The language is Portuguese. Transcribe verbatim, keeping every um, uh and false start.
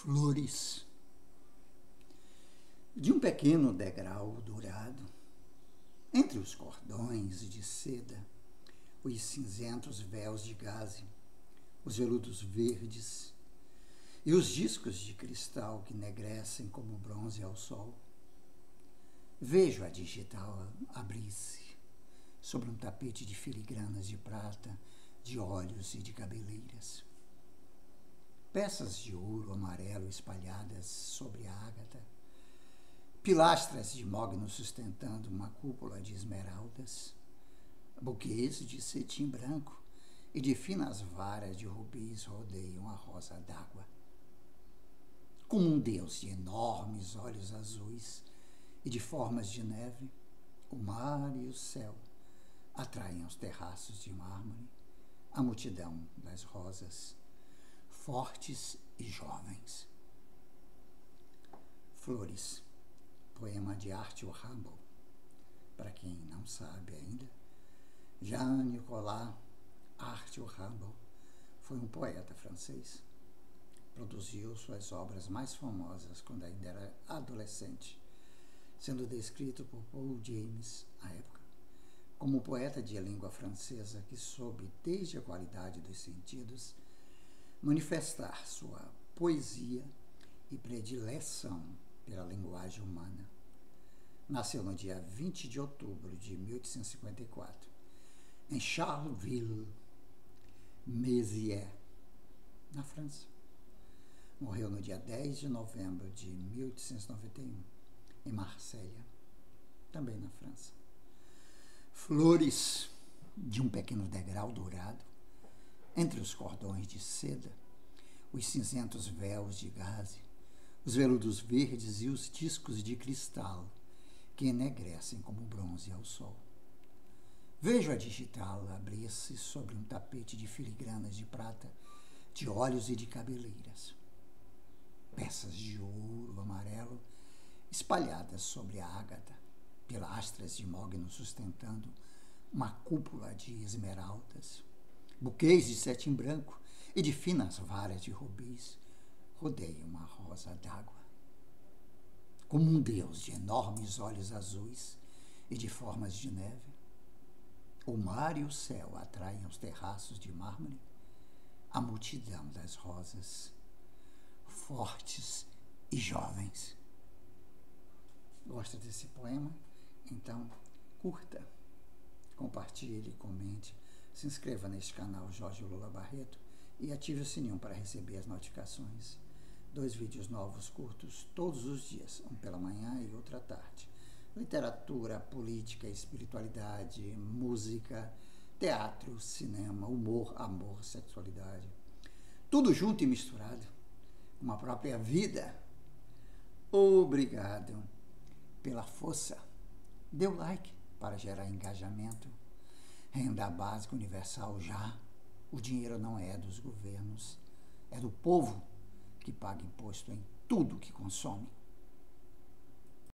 flores. De um pequeno degrau dourado, entre os cordões de seda, os cinzentos véus de gaze, os veludos verdes e os discos de cristal que negrecem como bronze ao sol, vejo a digital abrir-se sobre um tapete de filigranas de prata, de olhos e de cabeleiras. Peças de ouro amarelo espalhadas sobre a ágata, pilastras de mogno sustentando uma cúpula de esmeraldas, buquês de cetim branco e de finas varas de rubis rodeiam a rosa d'água. Como um deus de enormes olhos azuis e de formas de neve, o mar e o céu atraem aos terraços de mármore a multidão das rosas, fortes e jovens. Flores, poema de Arthur Rimbaud. Para quem não sabe ainda, Jean-Nicolas Arthur Rimbaud foi um poeta francês. Produziu suas obras mais famosas quando ainda era adolescente, sendo descrito por Paul James, à época, como poeta de língua francesa que soube, desde a qualidade dos sentidos, manifestar sua poesia e predileção pela linguagem humana. Nasceu no dia vinte de outubro de mil oitocentos e cinquenta e quatro, em Charleville-Mézières, na França. Morreu no dia dez de novembro de mil oitocentos e noventa e um, em Marselha, também na França. Flores, de um pequeno degrau dourado, entre os cordões de seda, os cinzentos véus de gaze, os veludos verdes e os discos de cristal que enegrecem como bronze ao sol. Vejo a digital abrir-se sobre um tapete de filigranas de prata, de olhos e de cabeleiras. Peças de ouro amarelo espalhadas sobre a ágata, pilastras de mogno sustentando uma cúpula de esmeraldas, buquês de cetim branco e de finas varas de rubis rodeiam uma rosa d'água. Como um deus de enormes olhos azuis e de formas de neve, o mar e o céu atraem aos terraços de mármore a multidão das rosas, fortes e jovens. Gosta desse poema? Então, curta, compartilhe, comente, se inscreva neste canal Jorge Lula Barreto e ative o sininho para receber as notificações. Dois vídeos novos curtos todos os dias, um pela manhã e outro à tarde. Literatura, política, espiritualidade, música, teatro, cinema, humor, amor, sexualidade. Tudo junto e misturado, uma própria vida. Obrigado pela força. Dê o like para gerar engajamento. Renda básica universal já. O dinheiro não é dos governos, é do povo que paga imposto em tudo que consome.